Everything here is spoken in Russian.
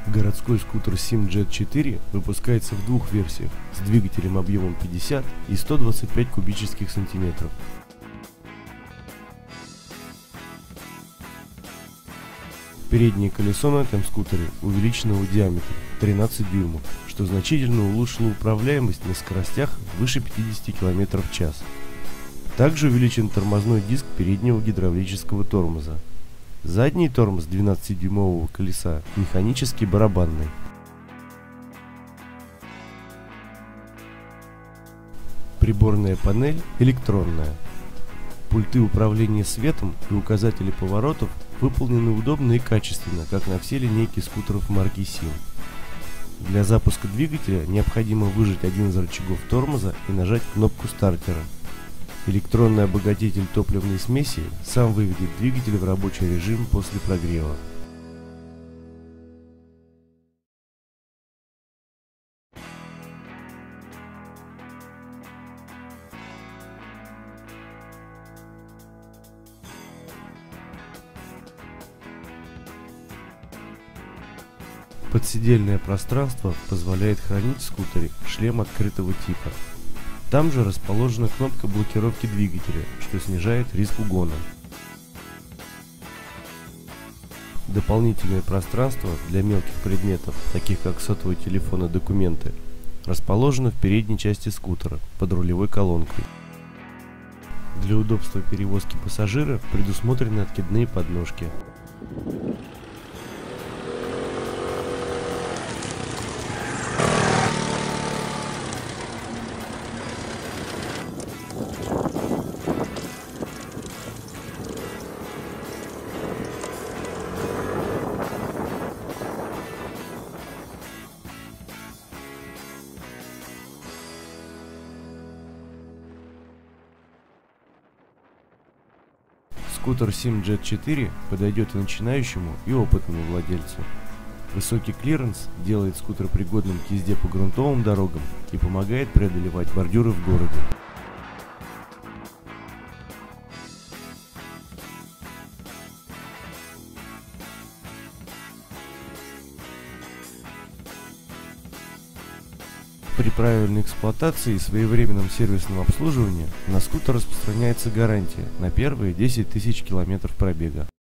Городской скутер SimJet 4 выпускается в двух версиях с двигателем объемом 50 и 125 кубических сантиметров. Переднее колесо на этом скутере увеличенного диаметра 13 дюймов, что значительно улучшило управляемость на скоростях выше 50 км в час. Также увеличен тормозной диск переднего гидравлического тормоза. Задний тормоз 12-дюймового колеса механически барабанный. Приборная панель электронная. Пульты управления светом и указатели поворотов выполнены удобно и качественно, как на все линейки скутеров марки Sim. Для запуска двигателя необходимо выжать один из рычагов тормоза и нажать кнопку стартера. Электронный обогатитель топливной смеси сам выведет двигатель в рабочий режим после прогрева. Подседельное пространство позволяет хранить в скутере шлем открытого типа. Там же расположена кнопка блокировки двигателя, что снижает риск угона. Дополнительное пространство для мелких предметов, таких как сотовый телефон и документы, расположено в передней части скутера под рулевой колонкой. Для удобства перевозки пассажира предусмотрены откидные подножки. Скутер SimJet 4 подойдет и начинающему, и опытному владельцу. Высокий клиренс делает скутер пригодным к езде по грунтовым дорогам и помогает преодолевать бордюры в городе. При правильной эксплуатации и своевременном сервисном обслуживании на скутер распространяется гарантия на первые 10 тысяч километров пробега.